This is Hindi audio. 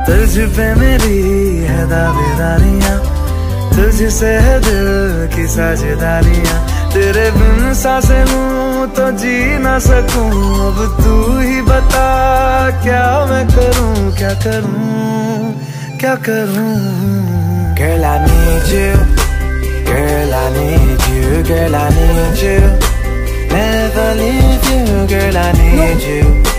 तुझ पे मेरी है दावेदारियां, तुझसे है दिल की साझेदारियां। तेरे बिन सांसें लूं तो जी ना सकूं, अब तू ही बता क्या मैं करूं, क्या करूं, क्या करूं। Girl, I need you, girl, I need you, girl, I need you, never leave you, girl, I need you.